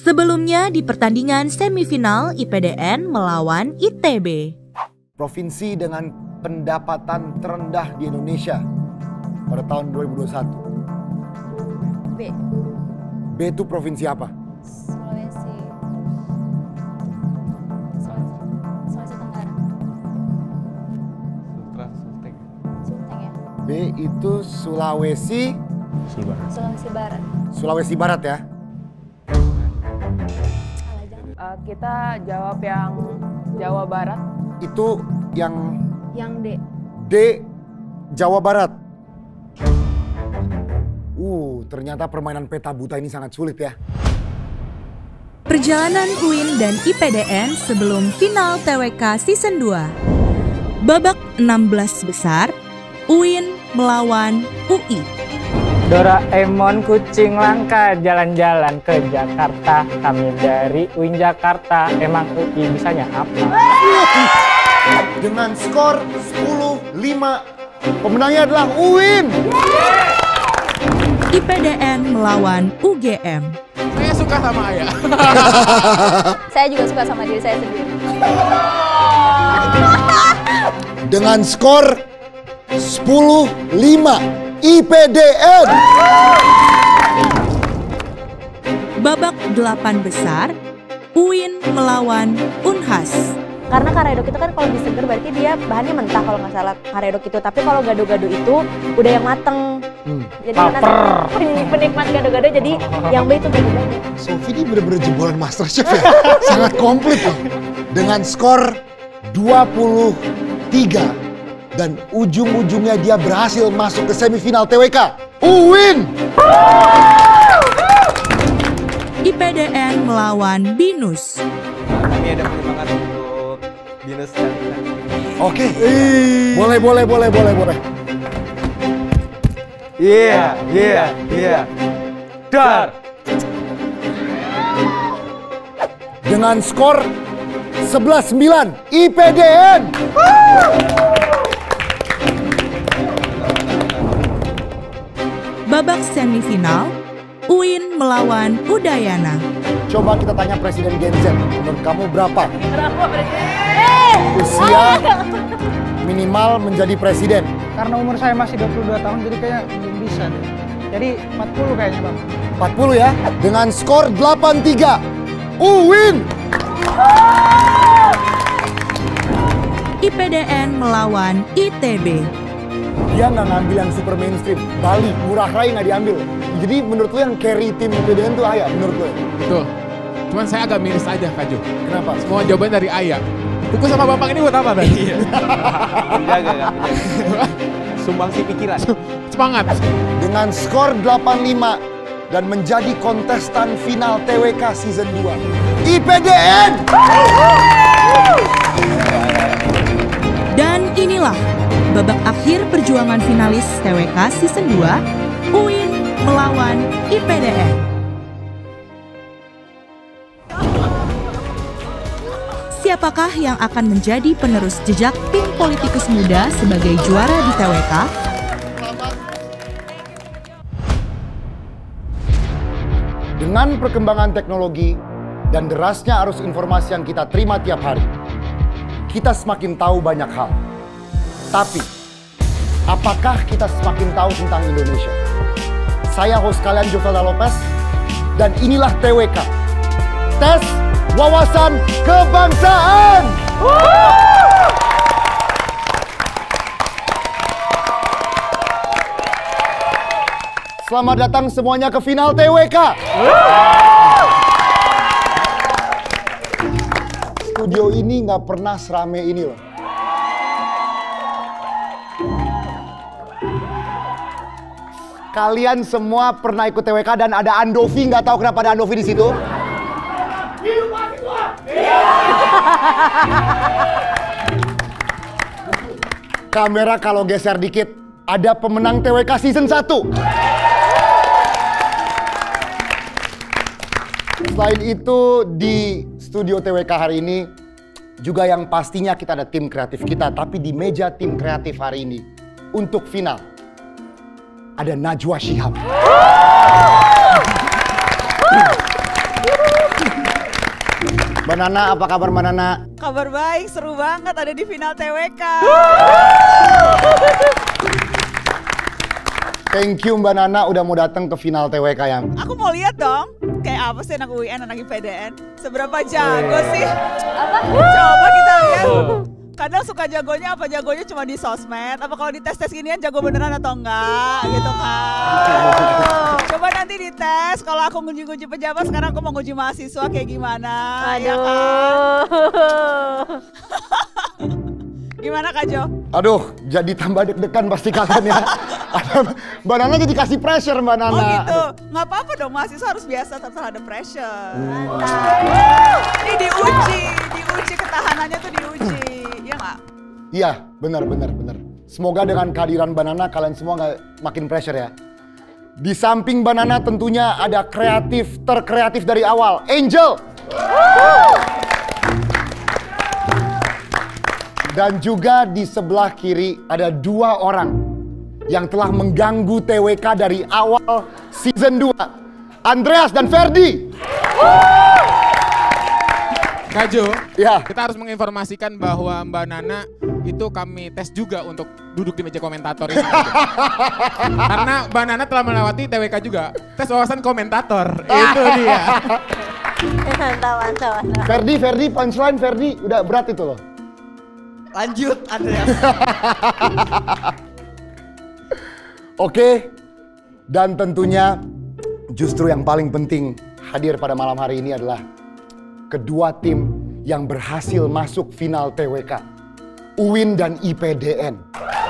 Sebelumnya di pertandingan semifinal IPDN melawan ITB. Provinsi dengan pendapatan terendah di Indonesia pada tahun 2021. B. B itu provinsi apa? Sulawesi. Sulawesi Tenggara. Sulteng ya. B itu Sulawesi Barat. Sulawesi Barat ya. Kita jawab yang Jawa Barat. Itu yang D. D, Jawa Barat. Ternyata permainan peta buta ini sangat sulit ya. Perjalanan UIN dan IPDN sebelum final TWK Season 2. Babak 16 besar, UIN melawan UI. Doraemon kucing langka jalan-jalan ke Jakarta. Kami dari UIN Jakarta. Emang UI bisanya apa? Dengan skor 10-5, pemenangnya adalah UIN. IPDN melawan UGM. Saya suka sama Ayah. Saya juga suka sama diri saya sendiri. Dengan skor 10-5, IPDN. Babak 8 besar, UIN melawan Unhas. Karena karedok itu kan kalau diseger berarti dia bahannya mentah kalau nggak salah karedok itu. Tapi kalau gado-gado itu udah yang mateng. Jadi karena penikmat gado-gado jadi yang B itu gado-gado. Sofi ini bener-bener jebolan MasterChef ya. Sangat komplit loh. Dengan skor 23 dan ujung-ujungnya dia berhasil masuk ke semifinal TWK. UIN! IPDN melawan BINUS. Kami ada penyemangat untuk BINUS dan Oke. Boleh. Iya. Dar. Dengan skor 11-9, IPDN. Babak semifinal, UIN melawan Udayana. Coba kita tanya Presiden Gen Z, menurut kamu berapa Berapa presiden? usia minimal menjadi presiden? Karena umur saya masih 22 tahun, jadi kayaknya belum bisa deh. Jadi 40 kayaknya, Bang. 40 ya, dengan skor 8-3, UIN! IPDN melawan ITB. Dia nggak ngambil yang super mainstream, Bali, Ngurah Rai nggak diambil. Jadi menurut lu yang carry tim IPDN tuh Ayah, menurut lu? Betul. Cuman saya agak miris aja, Kak Jo. Kenapa? Semua jawaban dari Ayah. Buku sama Bapak ini buat apa tadi? Menjaga. Sumbangsi pikiran. Semangat. Dengan skor 8-5 dan menjadi kontestan final TWK Season 2. IPDN! Dan inilah babak akhir perjuangan finalis TWK Season 2, UIN melawan IPDN. Siapakah yang akan menjadi penerus jejak tim politikus muda sebagai juara di TWK? Dengan perkembangan teknologi dan derasnya arus informasi yang kita terima tiap hari, kita semakin tahu banyak hal. Tapi, apakah kita semakin tahu tentang Indonesia? Saya host kalian Jovelda Lopez, dan inilah TWK. Tes Wawasan Kebangsaan! Selamat datang semuanya ke final TWK! Studio ini nggak pernah serame ini loh. Kalian semua pernah ikut TWK dan ada Andovi, nggak tahu kenapa ada Andovi di situ? Kamera kalau geser dikit, ada pemenang TWK Season 1. Selain itu, di studio TWK hari ini juga yang pastinya kita ada tim kreatif kita, tapi di meja tim kreatif hari ini untuk final ada Najwa Shihab. Mbak Nana, apa kabar Mbak Nana? Kabar baik, seru banget ada di final TWK. Thank you Mbak Nana udah mau datang ke final TWK ya. Aku mau lihat dong, kayak apa sih anak UIN, anak IPDN. Seberapa jago sih? Apa? Coba kita lihat. Kadang suka jagonya apa jagonya cuma di sosmed, apa kalau di tes-tes ginian jago beneran atau enggak gitu kan. Coba nanti dites, kalau aku nguji-nguji pejabat, sekarang aku mau nguji mahasiswa kayak gimana. Ya kan? Gimana Kak Jo? Aduh, jadi tambah deg-degan pasti kalian ya. Mbak Nana jadi kasih pressure Mbak Nana. Oh gitu, nggak apa-apa dong, mahasiswa harus biasa terhadap pressure. Ini diuji ketahanannya tuh diuji, ya nggak? Iya, benar. Semoga dengan kehadiran Mbak Nana kalian semua nggak makin pressure ya. Di samping Mbak Nana tentunya ada terkreatif dari awal, Angel. Dan juga di sebelah kiri ada 2 orang yang telah mengganggu TWK dari awal season 2. Andreas dan Ferdi. Kak Jo, ya. Kita harus menginformasikan bahwa Mbak Nana itu kami tes juga untuk duduk di meja komentator ini. Karena Mbak Nana telah melewati TWK juga, tes wawasan komentator. Itu dia. Mantap. Ferdi, punchline Ferdi, udah berat itu loh. Lanjut, Andreas. Oke, dan tentunya justru yang paling penting hadir pada malam hari ini adalah kedua tim yang berhasil masuk final TWK, UIN dan IPDN.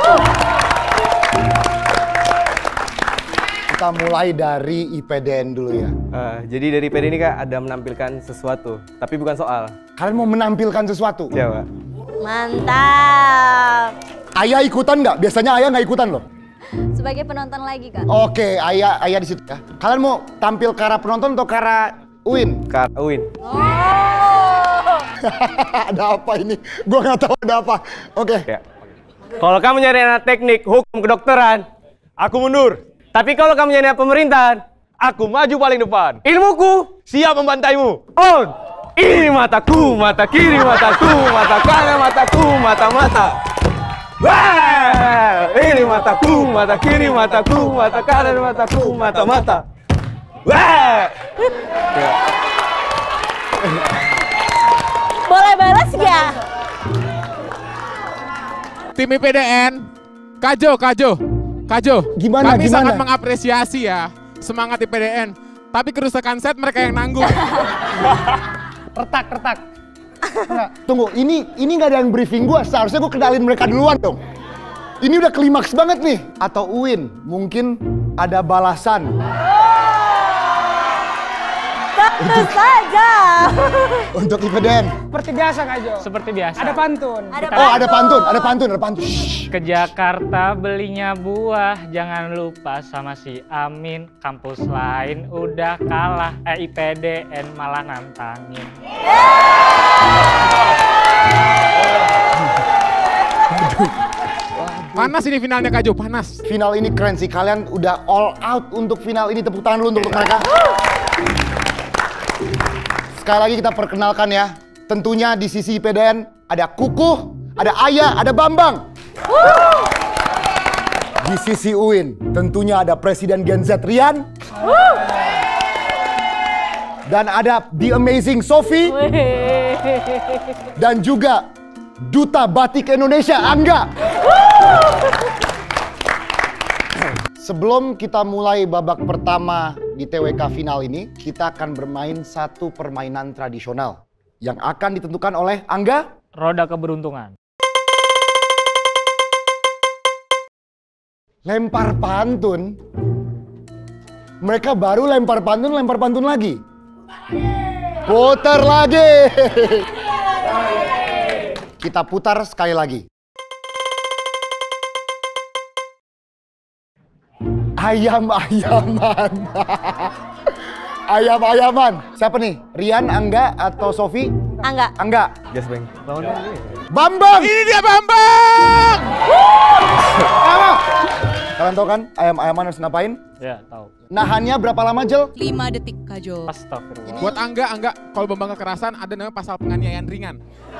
Kita mulai dari IPDN dulu ya. Jadi dari IPDN ini Kak ada menampilkan sesuatu, tapi bukan soal. Kalian mau menampilkan sesuatu? Ya Pak. Mantap. Ayah ikutan nggak? Biasanya Ayah nggak ikutan loh. Sebagai penonton lagi Kak. Oke, Ayah di situ ya. Kalian mau tampil ke arah penonton atau ke arah UIN? Ke UIN. Ada apa ini? Gua nggak tahu ada apa. Oke. Ya. Kalau kamu nyari anak teknik, hukum, kedokteran, aku mundur. Tapi kalau kamu nyari anak pemerintahan, aku maju paling depan. Ilmuku siap membantaimu. On! Ini mataku, mata kiri mataku, mata kanan mataku, mata-mata. Wah! Ini mataku, mata kiri mataku, mata kanan mataku, mata-mata. Wah! Boleh balas gak? Tim IPDN, Kak Jo. Gimana? Kami sangat mengapresiasi ya semangat IPDN, tapi kerusakan set mereka yang nanggung. Retak. Enggak, tunggu, ini nggak ada yang briefing gua. Seharusnya gua kenalin mereka duluan dong. Ini udah klimaks banget nih. Atau UIN, mungkin ada balasan. Tentu saja. Untuk IPDN. Seperti biasa Kak Jo. Seperti biasa. Ada pantun. Oh, ada pantun. Ke Jakarta belinya buah, jangan lupa sama si Amin. Kampus lain udah kalah, IPDN malah nantangin. Panas ini finalnya Kak Jo, panas. Final ini keren sih, kalian udah all out untuk final ini. Tepuk tangan dulu untuk mereka. Sekali lagi kita perkenalkan ya. Tentunya di sisi IPDN ada Kukuh, ada Ayah, ada Bambang. Di sisi UIN tentunya ada Presiden Gen Z Rian. Dan ada The Amazing Sophie. Dan juga Duta Batik Indonesia Angga. Sebelum kita mulai babak pertama di TWK final ini, kita akan bermain satu permainan tradisional yang akan ditentukan oleh Angga. Roda keberuntungan. Lempar pantun. Mereka baru lempar pantun lagi. Putar lagi. Kita putar sekali lagi. Ayam-ayaman. Ayam-ayaman. Siapa nih? Rian, Angga, atau Sofi? Angga. Gas Bang. Bambang. Ini dia Bambang. Kalian tahu kan ayam-ayaman harus ngapain? Ya, tahu. Nahannya berapa lama, Jel? 5 detik, Kak Jo. Astagfirullah. Buat Angga, kalau Bambang kekerasan ada namanya pasal penganiayaan ringan.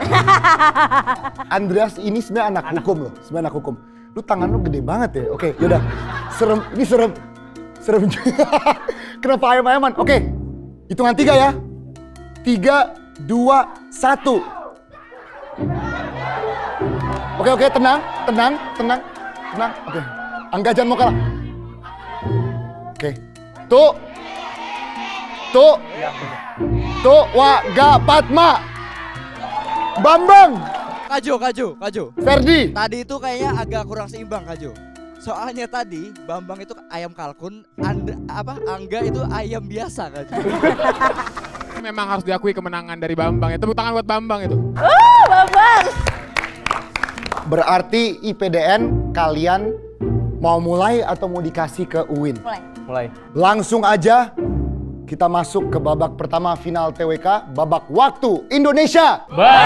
Andreas ini sebenarnya anak hukum loh, sebenarnya anak hukum. Lu tangan lu gede banget ya. Oke, yaudah. Serem, ini serem. Serem juga. Kenapa ayam-ayaman? Oke, hitungan 3 ya. 3, 2, 1. Oke, tenang. Oke, Angga jangan mau kalah. Oke, tuh, Waga Padma, Bambang, Kak Jo. Ferdi. Tadi itu kayaknya agak kurang seimbang, Kak Jo. Soalnya tadi Bambang itu ayam kalkun, Angga itu ayam biasa, Kak Jo. Memang harus diakui kemenangan dari Bambang. Tepuk tangan buat Bambang itu. Bambang. Berarti IPDN kalian mau mulai atau mau dikasih ke Uwin? Mulai. Langsung aja kita masuk ke babak pertama final TWK, babak waktu Indonesia.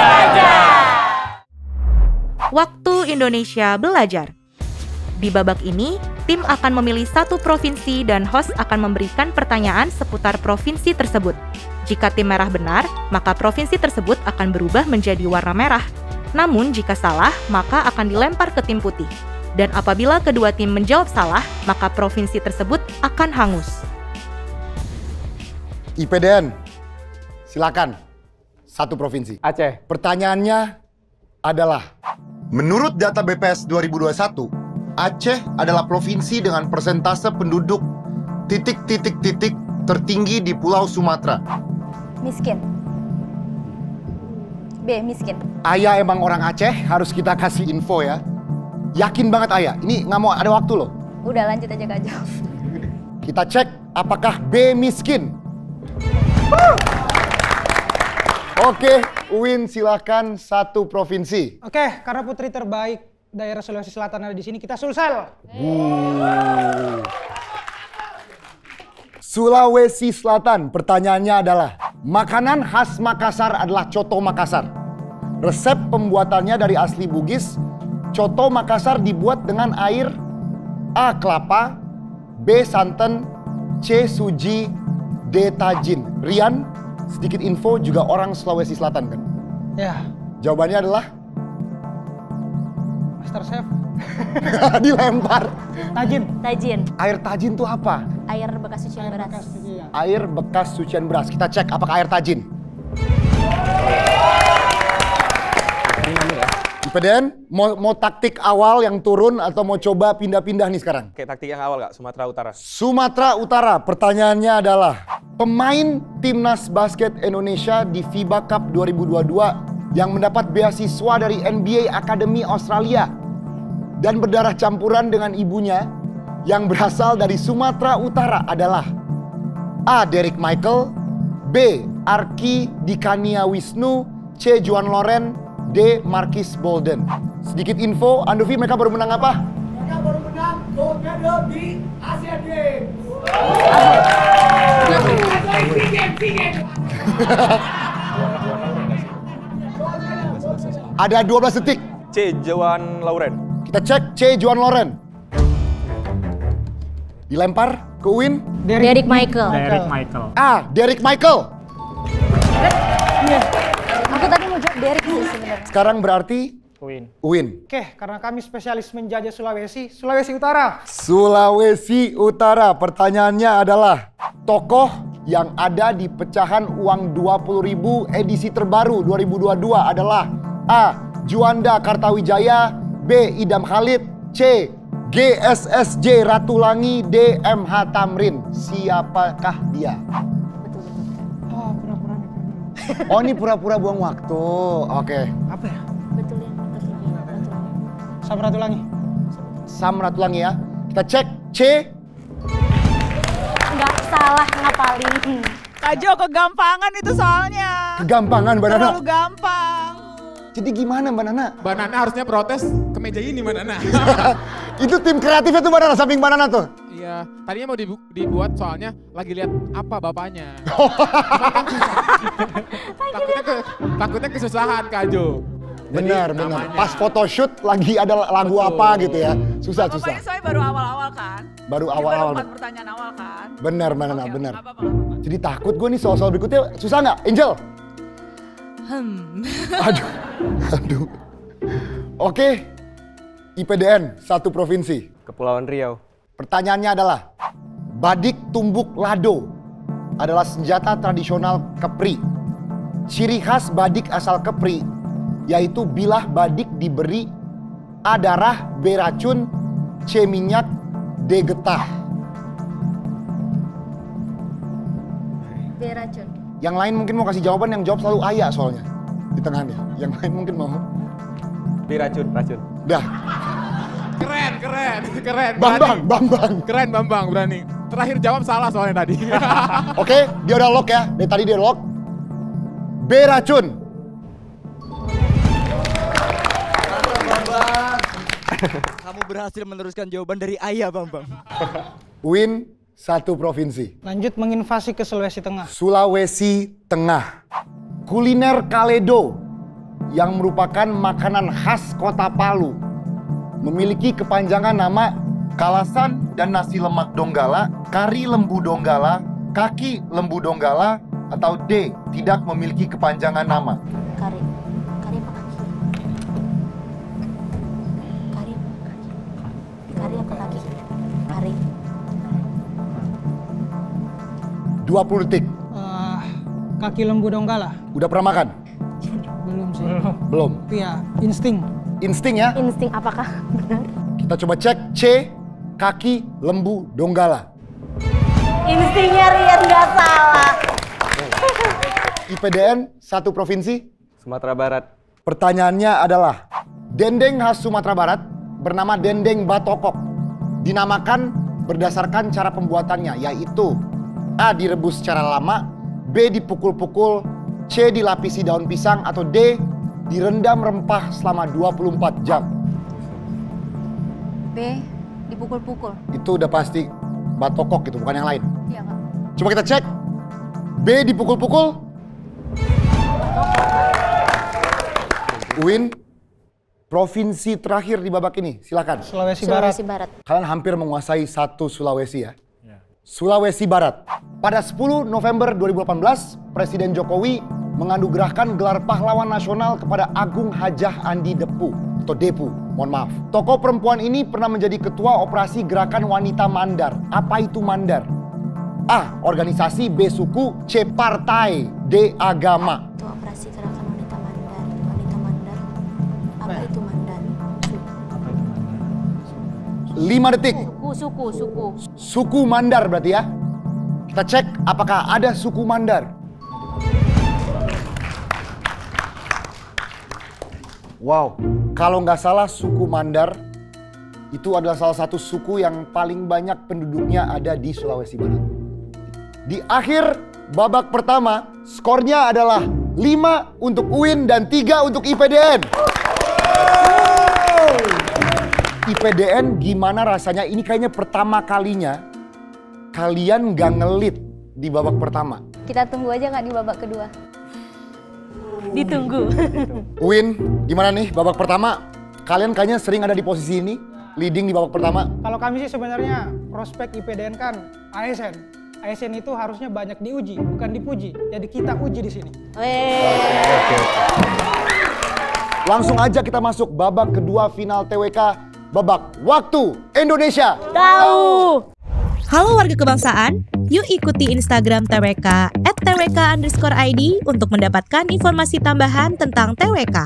Waktu Indonesia belajar. Di babak ini, tim akan memilih satu provinsi dan host akan memberikan pertanyaan seputar provinsi tersebut. Jika tim merah benar, maka provinsi tersebut akan berubah menjadi warna merah. Namun jika salah, maka akan dilempar ke tim putih. Dan apabila kedua tim menjawab salah, maka provinsi tersebut akan hangus. IPDN, silakan. Satu provinsi. Aceh. Pertanyaannya adalah, menurut data BPS 2021, Aceh adalah provinsi dengan persentase penduduk ... tertinggi di Pulau Sumatera. Miskin. B, miskin. Ayah emang orang Aceh, harus kita kasih info ya. Yakin banget Ayah, ini nggak mau ada waktu loh. Udah lanjut aja, Kak Jo. Kita cek apakah B miskin. Oke, Uwin silakan satu provinsi. Oke, karena putri terbaik daerah Sulawesi Selatan ada di sini, kita Sulsel. Sulawesi Selatan, pertanyaannya adalah, makanan khas Makassar adalah coto Makassar. Resep pembuatannya dari asli Bugis. Coto Makassar dibuat dengan air A. kelapa, B. santan, C. suji, D. tajin. Rian, sedikit info juga orang Sulawesi Selatan kan? Ya. Jawabannya adalah? Master Chef. Dilempar. Tajin. Air tajin tuh apa? Air bekas cucian beras. Air bekas cucian beras. Kita cek apakah air tajin. IPDN, mau taktik awal yang turun atau mau coba pindah-pindah nih sekarang? Kayak taktik yang awal Kak, Sumatera Utara. Sumatera Utara, pertanyaannya adalah, pemain Timnas Basket Indonesia di FIBA Cup 2022 yang mendapat beasiswa dari NBA Academy Australia dan berdarah campuran dengan ibunya yang berasal dari Sumatera Utara adalah A. Derek Michael, B. Arki Dikania Wisnu, C. Juan Loren, D. Marquis Bolden. Sedikit info, Andovi, mereka baru menang apa? Mereka baru menang gold medal di Asian Games. Ada 12 detik. C. Juan Lauren. Kita cek C. Juan Loren. Dilempar ke Uwin. Derek Michael. A. Derek Michael. Aku tadi mau jawab Derek sih sebenarnya. Sekarang berarti Uwin. Oke, karena kami spesialis menjajah Sulawesi Utara. Sulawesi Utara, pertanyaannya adalah tokoh yang ada di pecahan uang 20.000 edisi terbaru 2022 adalah A. Juanda Kartawijaya, B. Idam Khalid, C. GSSJ Ratulangi, D. MH Tamrin. Siapakah dia? Oh, pura-pura nih. Oh, ini pura-pura buang waktu. Oke. Apa ya? Betul ya. Sam Ratulangi ya. Kita cek C. Nggak salah ngapalin. Kak Jo, kegampangan itu soalnya. Kegampangan Mbak Nana. Terlalu gampang. Jadi gimana Mbak Nana? Mbak Nana harusnya protes ke meja ini Mbak Nana. Itu tim kreatifnya tuh Mbak Nana, samping Mbak Nana tuh. Iya, tadinya mau dibuat soalnya lagi lihat apa bapaknya. takutnya kesusahan Kak Jo. Benar. Pas photoshoot lagi ada lagu apa gitu ya. Susah. Bapaknya soalnya baru awal-awal Baru Ini awal-awal. baru 4 pertanyaan awal kan? Benar, Oke, benar. nggak apa-apa. Jadi takut gue nih soal-soal berikutnya susah nggak, Angel? Aduh. Oke, IPDN satu provinsi. Kepulauan Riau. Pertanyaannya adalah, badik tumbuk lado adalah senjata tradisional Kepri. Ciri khas badik asal Kepri yaitu bilah badik diberi A darah, B racun, C minyak, D getah. B racun. Yang lain mungkin mau kasih jawaban, yang jawab selalu Ayah soalnya di tengahnya. Yang lain mungkin mau. B racun. Dah. Keren. Bambang. Keren Bambang, berani. Terakhir jawab salah soalnya tadi. Oke, dia udah lock ya. Dari tadi dia lock. B racun. Kamu berhasil meneruskan jawaban dari Ayah, Bambang. Win satu provinsi. Lanjut menginvasi ke Sulawesi Tengah. Sulawesi Tengah. Kuliner Kaledo yang merupakan makanan khas kota Palu memiliki kepanjangan nama Kalasan dan nasi lemak Donggala, kari lembu Donggala, kaki lembu Donggala, atau D, tidak memiliki kepanjangan nama. Kari apa kaki? Kari apa kaki? Kari. 20 detik. Kaki lembu Donggala. Udah pernah makan? Belum sih. Belum. Tapi ya insting. Insting ya? Insting apakah benar? Kita coba cek C, kaki lembu Donggala. Instingnya Rian nggak salah. IPDN satu provinsi. Sumatera Barat. Pertanyaannya adalah, dendeng khas Sumatera Barat bernama dendeng batokok. Dinamakan berdasarkan cara pembuatannya, yaitu A. direbus secara lama, B. dipukul-pukul, C. dilapisi daun pisang, atau D. direndam rempah selama 24 jam. B. Dipukul-pukul. Itu udah pasti batokok gitu, bukan yang lain. Iya nggak? Coba kita cek. B. dipukul-pukul. Win, provinsi terakhir di babak ini, silakan. Sulawesi Barat. Kalian hampir menguasai satu Sulawesi ya. Sulawesi Barat. Pada 10 November 2018, Presiden Jokowi menganugerahkan gelar pahlawan nasional kepada Agung Hajah Andi Depu atau Depu, mohon maaf. Tokoh perempuan ini pernah menjadi ketua operasi Gerakan Wanita Mandar. Apa itu Mandar? A. Organisasi, B. Suku, C. Partai, D. Agama. Itu operasi gerakan wanita Mandar. Apa itu Mandar? 5 detik. Suku. Suku Mandar berarti ya. Kita cek apakah ada suku Mandar. Wow, kalau nggak salah suku Mandar itu adalah salah satu suku yang paling banyak penduduknya ada di Sulawesi Barat. Di akhir babak pertama, skornya adalah 5 untuk UIN dan 3 untuk IPDN. IPDN gimana rasanya? Ini kayaknya pertama kalinya kalian nggak ngelit di babak pertama. Kita tunggu aja nggak di babak kedua? Ditunggu. Win, gimana nih babak pertama? Kalian kayaknya sering ada di posisi ini, leading di babak pertama. Kalau kami sih sebenarnya prospek IPDN kan ASN. ASN itu harusnya banyak diuji, bukan dipuji. Jadi kita uji di sini. Langsung aja kita masuk babak kedua final TWK, babak Waktu Indonesia Tahu. Halo warga kebangsaan, yuk ikuti Instagram TWK @twk_id untuk mendapatkan informasi tambahan tentang TWK.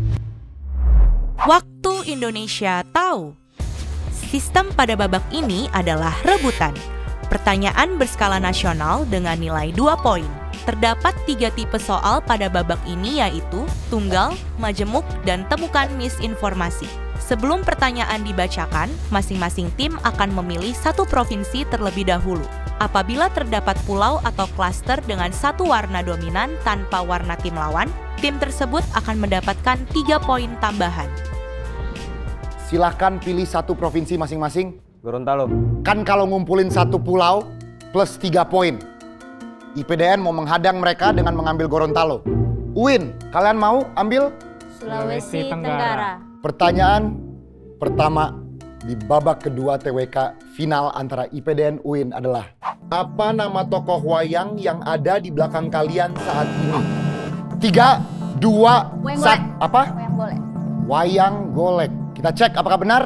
Waktu Indonesia Tahu. Sistem pada babak ini adalah rebutan. Pertanyaan berskala nasional dengan nilai 2 poin. Terdapat 3 tipe soal pada babak ini yaitu tunggal, majemuk, dan temukan misinformasi. Sebelum pertanyaan dibacakan, masing-masing tim akan memilih satu provinsi terlebih dahulu. Apabila terdapat pulau atau klaster dengan satu warna dominan tanpa warna tim lawan, tim tersebut akan mendapatkan 3 poin tambahan. Silahkan pilih satu provinsi masing-masing. Gorontalo. Kan kalau ngumpulin satu pulau plus 3 poin. IPDN mau menghadang mereka dengan mengambil Gorontalo. Uin, kalian mau ambil? Sulawesi Tenggara. Pertanyaan pertama di babak kedua TWK final antara IPDN UIN adalah: apa nama tokoh wayang yang ada di belakang kalian saat ini? 3, 2, 1. Apa? Wayang golek. Wayang golek. Kita cek apakah benar.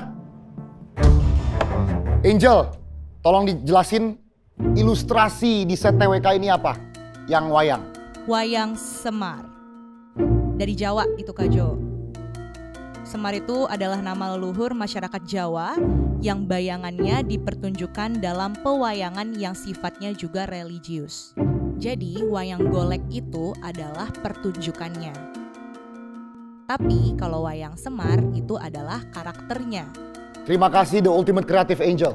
Angel, tolong dijelasin ilustrasi di set TWK ini apa? Yang wayang. Wayang Semar. Dari Jawa itu Kak Jo. Semar itu adalah nama leluhur masyarakat Jawa yang bayangannya dipertunjukkan dalam pewayangan yang sifatnya juga religius. Jadi wayang golek itu adalah pertunjukannya. Tapi kalau wayang Semar itu adalah karakternya. Terima kasih The Ultimate Creative Angel.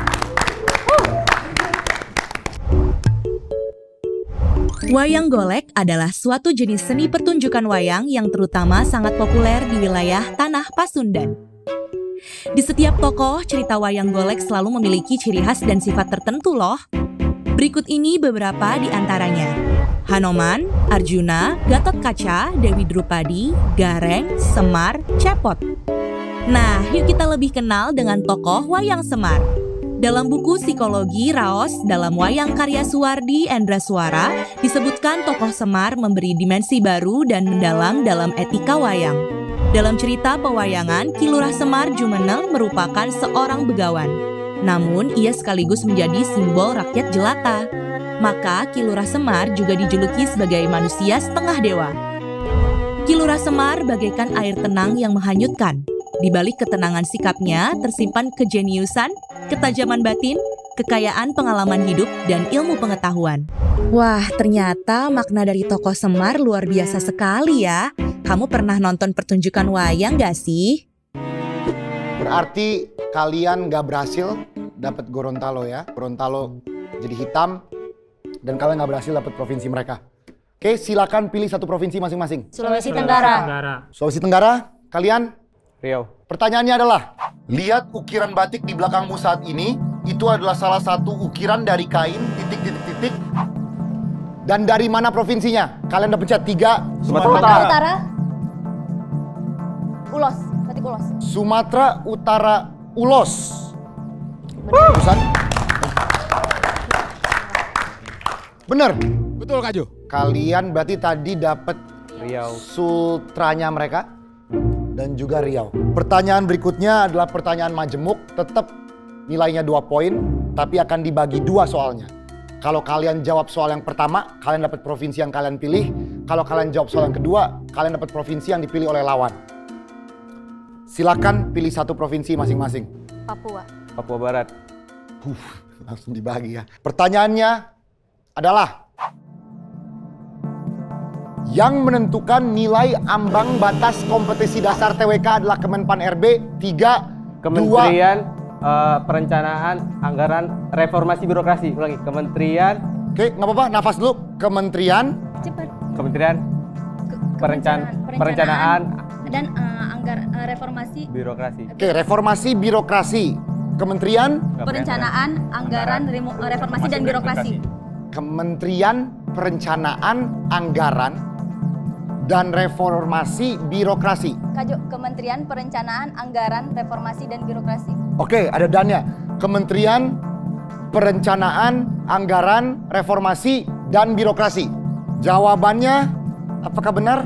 Wayang golek adalah suatu jenis seni pertunjukan wayang yang terutama sangat populer di wilayah Tanah Pasundan. Di setiap tokoh, cerita wayang golek selalu memiliki ciri khas dan sifat tertentu loh. Berikut ini beberapa di antaranya. Hanoman, Arjuna, Gatotkaca, Dewi Drupadi, Gareng, Semar, Cepot. Nah, yuk kita lebih kenal dengan tokoh wayang Semar. Dalam buku Psikologi Raos dalam wayang karya Suwardi Endraswara, disebutkan tokoh Semar memberi dimensi baru dan mendalam dalam etika wayang. Dalam cerita pewayangan, Ki Lurah Semar Jumeneng merupakan seorang begawan. Namun, ia sekaligus menjadi simbol rakyat jelata. Maka, Ki Lurah Semar juga dijuluki sebagai manusia setengah dewa. Ki Lurah Semar bagaikan air tenang yang menghanyutkan. Di balik ketenangan sikapnya tersimpan kejeniusan, ketajaman batin, kekayaan pengalaman hidup, dan ilmu pengetahuan. Wah, ternyata makna dari tokoh Semar luar biasa sekali ya. Kamu pernah nonton pertunjukan wayang gak sih? Berarti kalian gak berhasil dapat Gorontalo ya. Gorontalo jadi hitam dan kalian gak berhasil dapat provinsi mereka. Oke, silakan pilih satu provinsi masing-masing. Sulawesi Tenggara. Sulawesi Tenggara, kalian? Riau. Pertanyaannya adalah, lihat ukiran batik di belakangmu saat ini, itu adalah salah satu ukiran dari kain, titik. Dan dari mana provinsinya? Kalian udah pencet 3. Sumatera Utara. Ulos, batik Ulos. Sumatera Utara Ulos. Barusan. Bener. Betul Kak Jo. Kalian berarti tadi dapat Riau. Sutranya mereka dan juga Riau. Pertanyaan berikutnya adalah pertanyaan majemuk, tetap nilainya 2 poin, tapi akan dibagi 2 soalnya. Kalau kalian jawab soal yang pertama, kalian dapat provinsi yang kalian pilih. Kalau kalian jawab soal yang kedua, kalian dapat provinsi yang dipilih oleh lawan. Silakan pilih satu provinsi masing-masing. Papua. Papua Barat. Langsung dibagi ya. Pertanyaannya adalah, yang menentukan nilai ambang batas kompetisi dasar TWK adalah Kemenpan RB. 3, Kementerian Perencanaan, Anggaran, Reformasi Birokrasi. Ulangi, Kementerian. Oke, nggak apa-apa, nafas dulu. Kementerian. Cepat. Kementerian Perencanaan dan Reformasi Birokrasi. Oke, Reformasi Birokrasi. Kementerian Perencanaan, Anggaran, Reformasi dan Birokrasi. Kementerian Perencanaan, Anggaran, dan Reformasi Birokrasi. Kak Jo, Kementerian Perencanaan, Anggaran, Reformasi dan Birokrasi. Oke, ada dannya. Kementerian Perencanaan, Anggaran, Reformasi, dan Birokrasi. Jawabannya, apakah benar?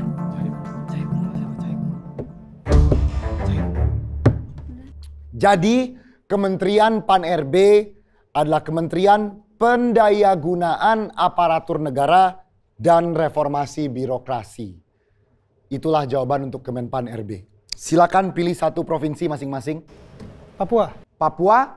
Jadi, Kementerian Pan-RB adalah Kementerian Pendayagunaan Aparatur Negara dan Reformasi Birokrasi. Itulah jawaban untuk Kemenpan RB. Silakan pilih satu provinsi masing-masing. Papua. Papua.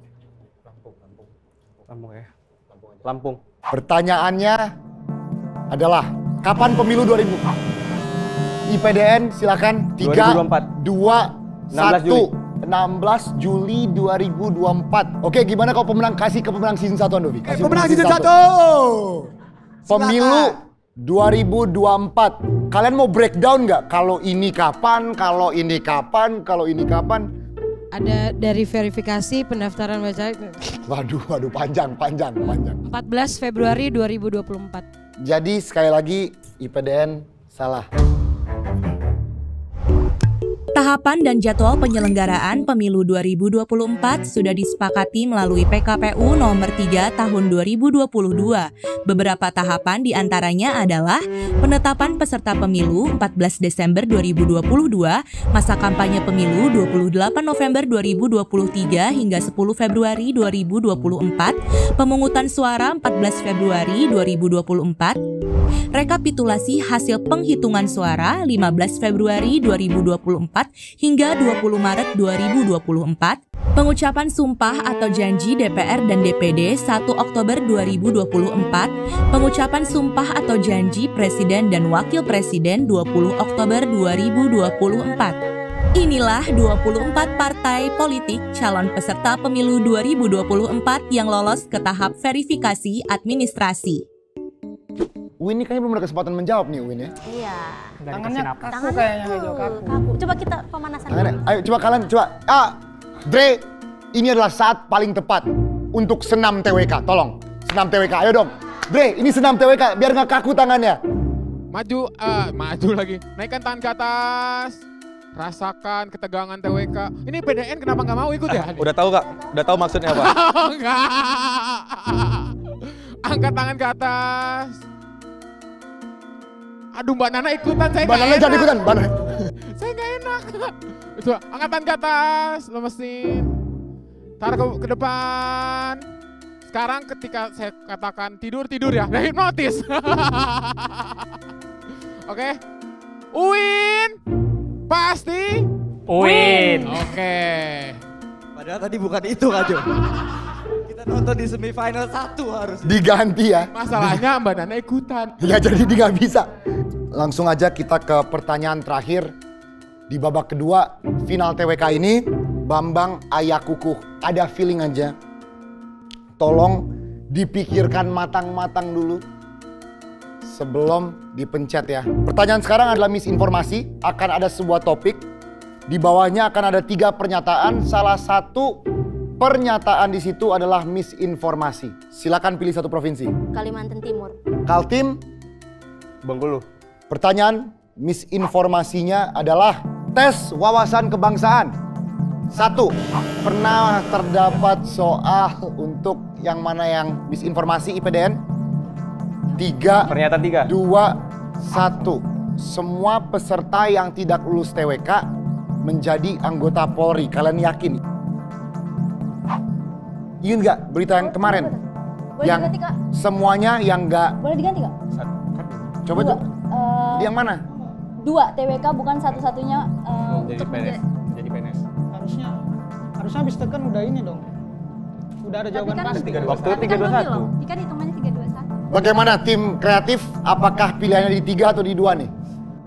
Lampung ya. Lampung. Pertanyaannya adalah, kapan pemilu 2000? IPDN silakan. 3, 2, 1. 16 Juli 2024. Oke, gimana kalau pemenang, kasih ke pemenang season 1 Andovi? Kasih Pemenang season 1. Pemilu 2024. Kalian mau breakdown nggak? Kalau ini kapan, kalau ini kapan, kalau ini kapan? Ada dari verifikasi pendaftaran baca. Waduh, panjang. 14 Februari 2024. Jadi sekali lagi IPDN salah. Tahapan dan jadwal penyelenggaraan Pemilu 2024 sudah disepakati melalui PKPU nomor 3 tahun 2022. Beberapa tahapan diantaranya adalah penetapan peserta pemilu 14 Desember 2022, masa kampanye pemilu 28 November 2023 hingga 10 Februari 2024, pemungutan suara 14 Februari 2024, rekapitulasi hasil penghitungan suara 15 Februari 2024 hingga 20 Maret 2024, pengucapan sumpah atau janji DPR dan DPD 1 Oktober 2024, pengucapan sumpah atau janji Presiden dan Wakil Presiden 20 Oktober 2024. Inilah 24 partai politik calon peserta pemilu 2024 yang lolos ke tahap verifikasi administrasi. Win ini kayaknya belum ada kesempatan menjawab nih Win ya. Iya. Tangannya kaku kayaknya kaku. Coba kita pemanasan dulu. Ayo coba kalian Dre, ini adalah saat paling tepat untuk senam TWK. Tolong, senam TWK. Ayo dong. Dre, ini senam TWK biar nggak kaku tangannya. Maju lagi. Naikkan tangan ke atas. Rasakan ketegangan TWK. Ini PDN kenapa nggak mau ikut ya? Udah tahu Kak? Udah tahu maksudnya apa? Enggak. Angkat tangan ke atas. Aduh Mbak Nana ikutan, saya Mbak Nana jangan ikutan, Mbak Nana. Saya nggak enak. Itu angkatan ke atas, lemesin. Taruh ke depan. Sekarang ketika saya katakan tidur ya, nah hipnotis. Oke. Uin. Pasti. Uin. Oke. Padahal tadi bukan itu Kak Jo. Kita nonton di semifinal 1 harus. Diganti ya. Masalahnya Mbak Nana ikutan. Ya jadi dia nggak bisa. Langsung aja kita ke pertanyaan terakhir. Di babak kedua final TWK ini, Bambang Ayakukuh. Ada feeling aja. Tolong dipikirkan matang-matang dulu sebelum dipencet ya. Pertanyaan sekarang adalah misinformasi. Akan ada sebuah topik. Di bawahnya akan ada 3 pernyataan. Salah satu pernyataan di situ adalah misinformasi. Silakan pilih satu provinsi. Kalimantan Timur. Kaltim. Bengkulu. Pertanyaan misinformasinya adalah tes wawasan kebangsaan. 1. Pernah terdapat soal untuk yang mana yang misinformasi IPDN? 3. Pernyataan 3. 2. 1. Semua peserta yang tidak lulus TWK menjadi anggota Polri. Kalian yakin? Ingat nggak berita yang kemarin? Boleh yang diganti, Kak? Semuanya yang nggak... Boleh diganti Kak? Coba tuh. Yang mana? 2 TWK bukan satu-satunya Jadi PNS. Jadi PNS. Harusnya habis tekan udah ini dong. Udah ada jawaban pasti. Waktu 321. Kan hitungannya 321. Bagaimana tim kreatif? Apakah pilihannya di 3 atau di 2 nih?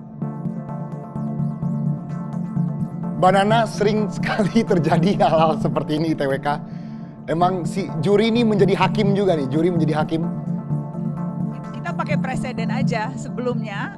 Mbak Nana, sering sekali terjadi hal-hal seperti ini di TWK. Emang si juri ini menjadi hakim juga nih, juri menjadi hakim. Kita pakai presiden aja sebelumnya.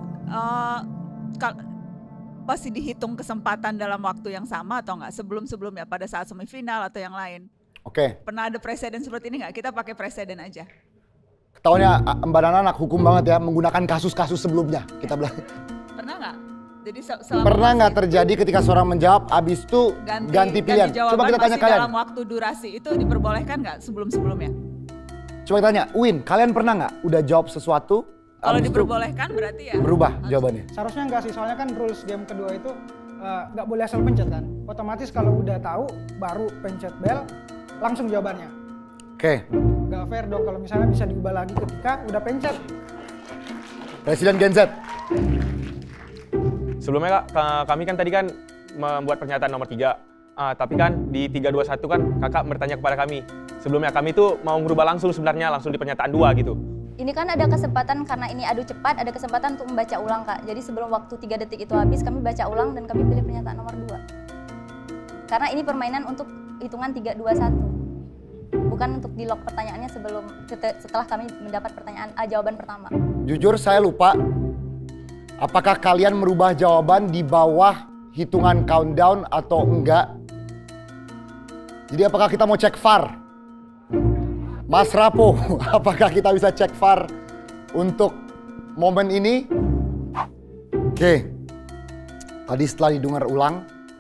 Pasti dihitung kesempatan dalam waktu yang sama atau enggak sebelum-sebelumnya pada saat semifinal atau yang lain. Oke. Pernah ada presiden seperti ini enggak? Kita pakai presiden aja. Ketahuannya Mbak Nana anak hukum banget ya, menggunakan kasus-kasus sebelumnya. Kita bilang. Pernah enggak? Jadi selama pernah nggak terjadi ketika seorang menjawab, abis itu ganti pilihan? Coba kita tanya kalian. Dalam waktu durasi itu diperbolehkan nggak sebelum-sebelumnya? Coba tanya, Win, kalian pernah nggak udah jawab sesuatu? Kalau diperbolehkan berarti ya? Berubah jawabannya? Seharusnya nggak sih, soalnya kan rules game kedua itu nggak boleh asal pencet kan. Otomatis kalau udah tahu, baru pencet bel, langsung jawabannya. Oke. Nggak fair dong kalau misalnya bisa diubah lagi ketika udah pencet. Presiden Gen Z. Sebelumnya Kak, kami kan tadi kan membuat pernyataan nomor 3. Tapi kan di 321 kan Kakak bertanya kepada kami. Sebelumnya kami tuh mau merubah langsung sebenarnya, langsung di pernyataan 2 gitu. Ini kan ada kesempatan karena ini adu cepat, ada kesempatan untuk membaca ulang Kak. Jadi sebelum waktu 3 detik itu habis, kami baca ulang dan kami pilih pernyataan nomor 2. Karena ini permainan untuk hitungan 321. Bukan untuk di lock pertanyaannya setelah kami mendapat jawaban pertama. Jujur saya lupa. Apakah kalian merubah jawaban di bawah hitungan countdown atau enggak? Jadi apakah kita mau cek VAR? Mas Rapo, apakah kita bisa cek VAR untuk momen ini? Oke. Tadi setelah didengar ulang,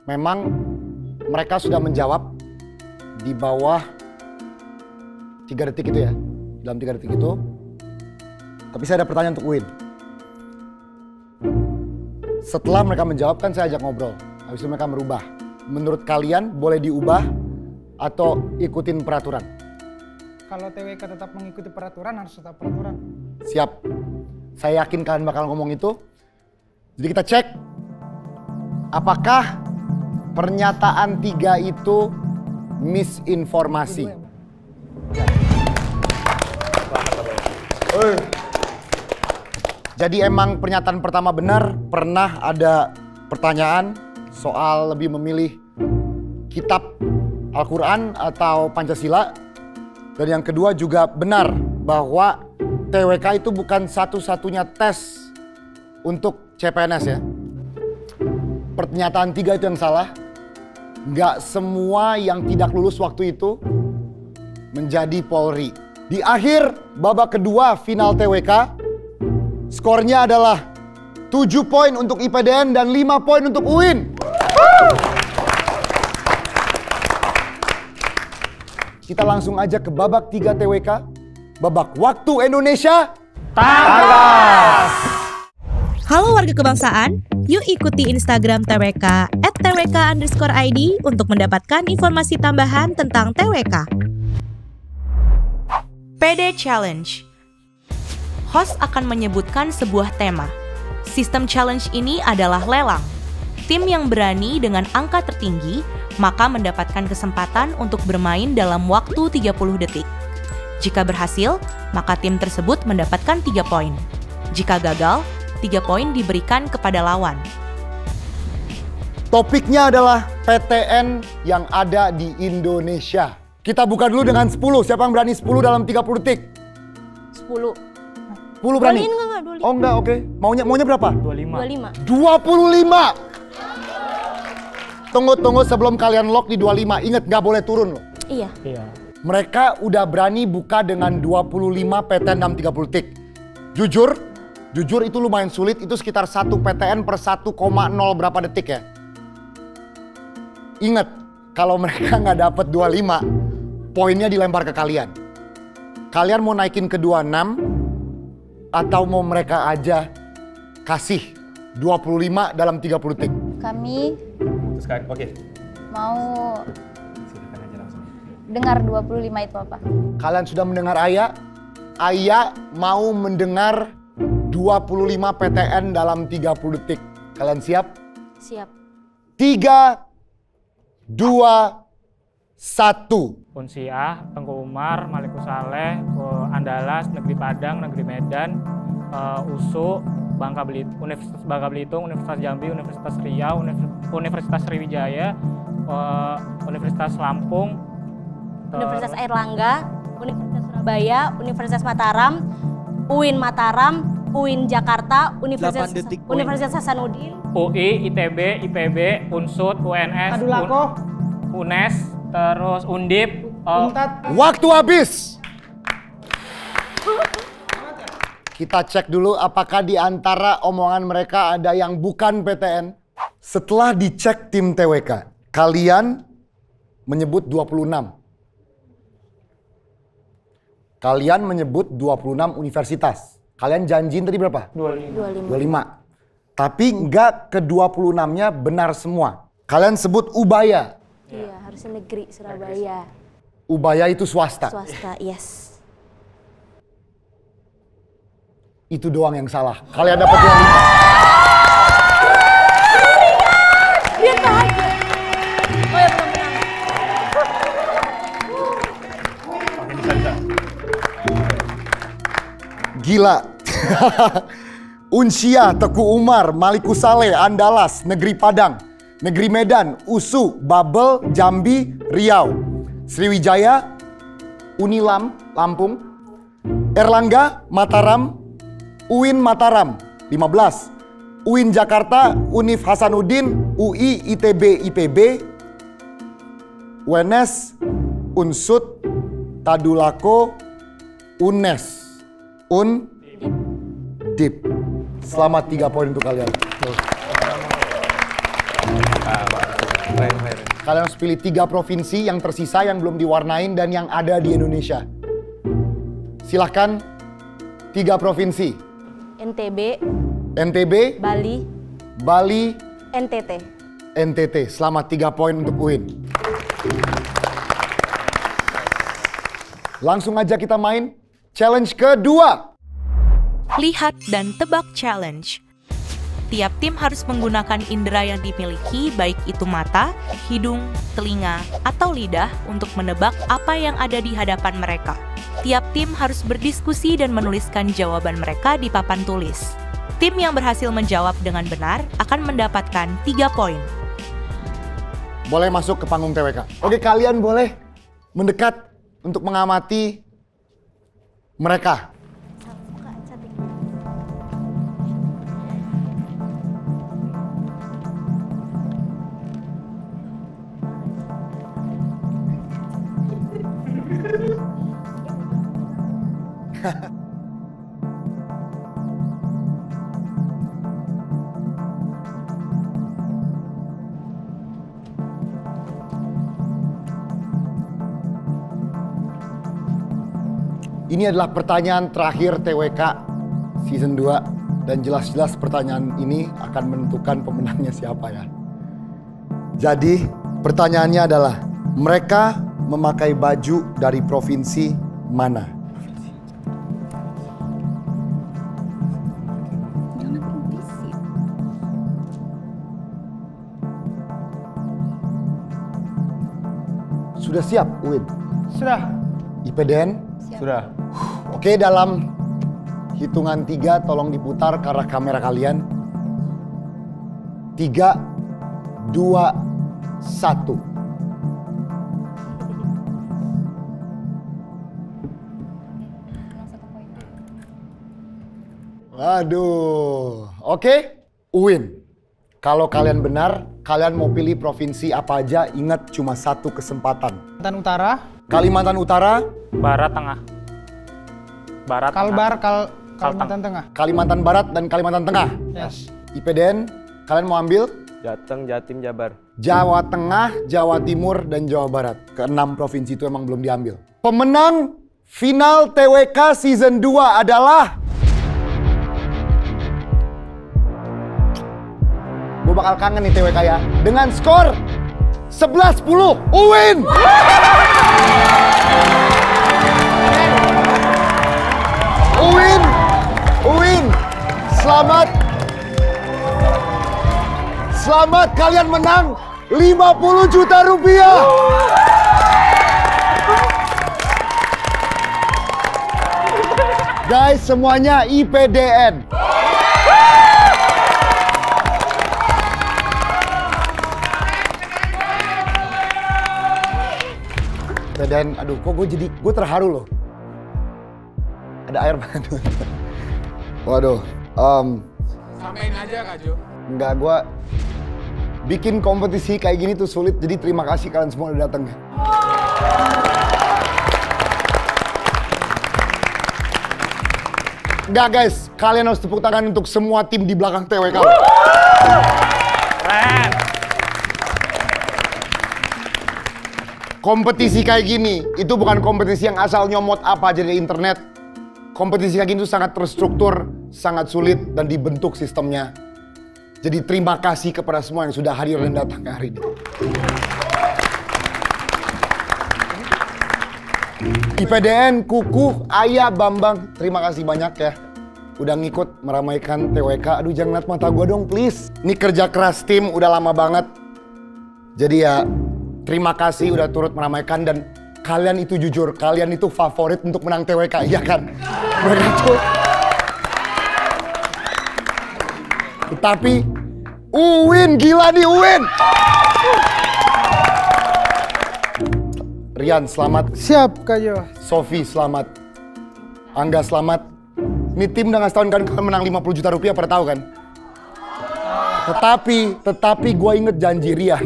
memang mereka sudah menjawab di bawah 3 detik itu ya. Dalam 3 detik itu. Tapi saya ada pertanyaan untuk Uin. Setelah mereka menjawab kan saya ajak ngobrol. Habis itu mereka merubah. Menurut kalian boleh diubah atau ikutin peraturan? Kalau TWK tetap mengikuti peraturan, harus tetap peraturan. Siap. Saya yakin kalian bakal ngomong itu. Jadi kita cek. Apakah pernyataan 3 itu misinformasi? Jadi emang pernyataan pertama benar. Pernah ada pertanyaan soal lebih memilih kitab Al-Quran atau Pancasila. Dan yang kedua juga benar bahwa TWK itu bukan satu-satunya tes untuk CPNS ya. Pernyataan 3 itu yang salah. Nggak semua yang tidak lulus waktu itu menjadi Polri. Di akhir babak kedua final TWK, skornya adalah 7 poin untuk IPDN dan 5 poin untuk UIN. Kita langsung aja ke babak 3 TWK. Babak waktu Indonesia tangkas. Halo warga kebangsaan, yuk ikuti Instagram TWK @twk_id untuk mendapatkan informasi tambahan tentang TWK. PD Challenge. Host akan menyebutkan sebuah tema. Sistem challenge ini adalah lelang. Tim yang berani dengan angka tertinggi maka mendapatkan kesempatan untuk bermain dalam waktu 30 detik. Jika berhasil, maka tim tersebut mendapatkan 3 poin. Jika gagal, 3 poin diberikan kepada lawan. Topiknya adalah PTN yang ada di Indonesia. Kita buka dulu dengan 10. Siapa yang berani 10 dalam 30 detik? 10. 10 berani? 25. Oh enggak, oke. Maunya berapa? 25. 25. Tunggu sebelum kalian lock di 25. Ingat nggak boleh turun loh. Iya. Mereka udah berani buka dengan 25 PTN dalam 30 detik. Jujur itu lumayan sulit. Itu sekitar 1 PTN per 1,0 berapa detik ya. Ingat, kalau mereka nggak dapet 25, poinnya dilempar ke kalian. Kalian mau naikin ke 26 atau mau mereka aja kasih 25 dalam 30 detik? Kami Oke. mau dengar 25 itu apa? Kalian sudah mendengar Ayah? Ayah mau mendengar 25 PTN dalam 30 detik. Kalian siap? Siap. 3, 2, 1. Unsiah, Tengku Umar, Maliku Saleh, Andalas, Negeri Padang, Negeri Medan, USU, Universitas Bangka Belitung, Universitas Jambi, Universitas Riau, Universitas Sriwijaya, Universitas Lampung, Universitas Airlangga, Universitas Surabaya, Universitas Mataram, UIN Mataram, UIN Jakarta, Universitas Hasanuddin, UI, ITB, IPB, Unsud, UNS, Adulako, UNES, terus Undip. Waktu habis. Kita cek dulu apakah di antara omongan mereka ada yang bukan PTN. Setelah dicek tim TWK, kalian menyebut 26. Kalian menyebut 26 universitas. Kalian janjiin tadi berapa? 25. 25. Tapi enggak ke 26-nya benar semua. Kalian sebut Ubaya. Iya, harusnya negeri Surabaya. Ubaya itu swasta. Swasta, yes. Itu doang yang salah. Kalian dapat 25. Dia kaget. Oh ya, benar-benar. Gila. Unsia, Teku Umar, Maliku Saleh, Andalas, Negeri Padang, Negeri Medan, USU, Babel, Jambi, Riau, Sriwijaya, Unilam, Lampung, Erlangga, Mataram, UIN Mataram, 15. UIN Jakarta, Univ Hasanuddin, UI, ITB, IPB, UNS, Unsud, Tadulako, UNES, Undip. Selamat 3 poin untuk kalian. Kalian harus pilih 3 provinsi yang tersisa yang belum diwarnain dan yang ada di Indonesia. Silahkan 3 provinsi. NTB, Bali, NTT. Selamat 3 poin untuk Uin. Langsung aja kita main challenge kedua. Lihat dan tebak challenge. Tiap tim harus menggunakan indera yang dimiliki, baik itu mata, hidung, telinga, atau lidah untuk menebak apa yang ada di hadapan mereka. Tiap tim harus berdiskusi dan menuliskan jawaban mereka di papan tulis. Tim yang berhasil menjawab dengan benar akan mendapatkan 3 poin. Boleh masuk ke panggung TWK. Oke, kalian boleh mendekat untuk mengamati mereka. Ini adalah pertanyaan terakhir TWK Season 2 dan jelas-jelas pertanyaan ini akan menentukan pemenangnya siapa ya. Jadi pertanyaannya adalah, mereka memakai baju dari provinsi mana? Sudah siap, Uin? Sudah. IPDN? Sudah. Oke, dalam hitungan 3 tolong diputar ke arah kamera kalian. 3, 2, 1. Waduh. Oke, Uin. Kalau kalian benar, kalian mau pilih provinsi apa aja, ingat cuma 1 kesempatan. Kalimantan Utara. Kalimantan Utara. Barat Tengah. Kalimantan Tengah. Kalimantan Barat dan Kalimantan Tengah. Yes. IPDN, kalian mau ambil? Jateng, Jatim, Jabar. Jawa Tengah, Jawa Timur, dan Jawa Barat. Ke-6 provinsi itu emang belum diambil. Pemenang final TWK Season 2 adalah... Gue bakal kangen nih TWK ya. Dengan skor 11-10, Uin! Uin, selamat. Selamat, kalian menang 50 juta rupiah. Guys, semuanya IPDN. IPDN, aduh kok gue terharu loh. Ada air mata. Waduh. Sampein aja Kak Jo. Enggak, gue bikin kompetisi kayak gini tuh sulit. Jadi terima kasih kalian semua udah datang. Enggak guys, kalian harus tepuk tangan untuk semua tim di belakang TWK. Keren. Kompetisi kayak gini, itu bukan kompetisi yang asal nyomot apa aja dari internet. Kompetisi kayak gini tuh sangat terstruktur, sangat sulit, dan dibentuk sistemnya. Jadi terima kasih kepada semua yang sudah hadir dan datang hari ini. IPDN, Kuku, Ayah, Bambang, terima kasih banyak ya. Udah ngikut meramaikan TWK. Aduh jangan liat mata gue dong please. Ini kerja keras tim udah lama banget. Jadi ya terima kasih udah turut meramaikan dan kalian itu jujur, kalian itu favorit untuk menang TWK, iya kan? Mereka tuh. Tapi Uin, gila nih Uin. Rian, selamat. Siap, Kak Jo. Sofi, selamat. Angga, selamat. Ini tim udah ngasih tahun kan kalian menang 50 juta rupiah, pada tahu kan? Tetapi gue inget janji Rian.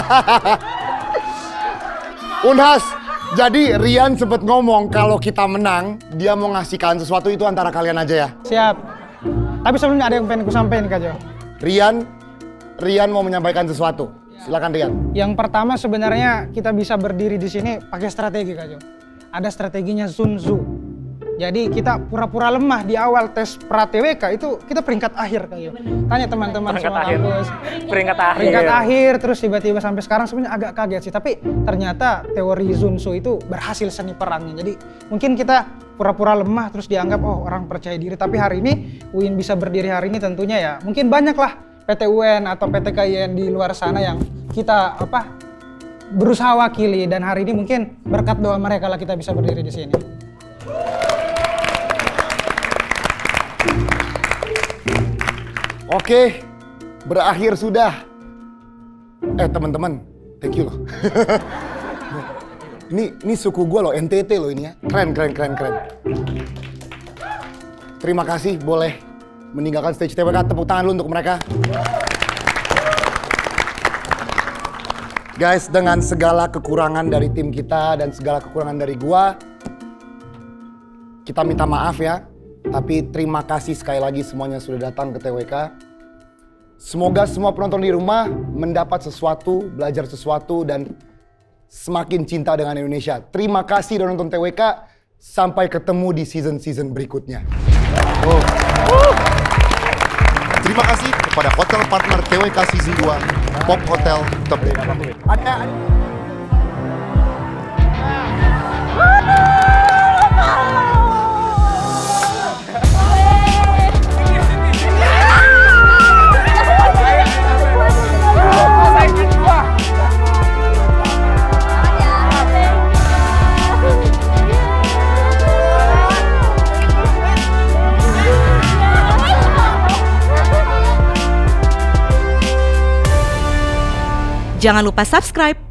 Unhas, jadi Rian sempet ngomong kalau kita menang, dia mau ngasih kalian sesuatu, itu antara kalian aja ya? Siap. Tapi sebelumnya ada yang pengen ku sampaikan nih Kak Jo. Rian mau menyampaikan sesuatu. Silakan Rian. Yang pertama sebenarnya kita bisa berdiri di sini pakai strategi Kak Jo. Ada strateginya Sun Tzu. Jadi kita pura-pura lemah di awal tes pra-TWK itu kita peringkat akhir Kak Jo. Tanya teman-teman semua kampus. Peringkat akhir terus tiba-tiba sampai sekarang sebenarnya agak kaget sih. Tapi ternyata teori Sun Tzu itu berhasil seni perangnya. Jadi mungkin kita pura-pura lemah terus dianggap oh orang percaya diri. Tapi hari ini UIN bisa berdiri hari ini tentunya ya mungkin banyak lah PT UN atau PT KIN di luar sana yang kita berusaha wakili dan hari ini mungkin berkat doa mereka lah kita bisa berdiri di sini. Oke, berakhir sudah. Teman-teman, thank you loh. ini suku gue loh, NTT loh ini ya. Keren. Terima kasih, boleh meninggalkan stage TWK. Tepuk tangan dulu untuk mereka. Guys, dengan segala kekurangan dari tim kita dan segala kekurangan dari gua, kita minta maaf ya. Tapi terima kasih sekali lagi semuanya sudah datang ke TWK. Semoga semua penonton di rumah mendapat sesuatu, belajar sesuatu, dan semakin cinta dengan Indonesia. Terima kasih sudah nonton TWK. Sampai ketemu di season-season berikutnya. Terima kasih kepada hotel partner TWK Season 2, Pop Hotel Tebet. Jangan lupa subscribe